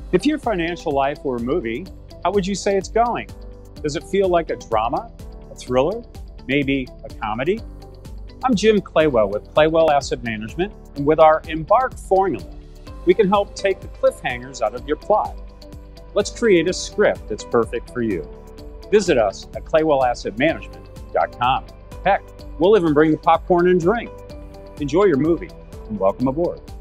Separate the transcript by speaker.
Speaker 1: If your financial life were a movie, how would you say it's going? Does it feel like a drama, a thriller, maybe a comedy? I'm Jim Claywell with Claywell Asset Management, and with our Embark formula, we can help take the cliffhangers out of your plot. Let's create a script that's perfect for you. Visit us at ClaywellAssetManagement.com. Heck, we'll even bring the popcorn and drink. Enjoy your movie, and welcome aboard.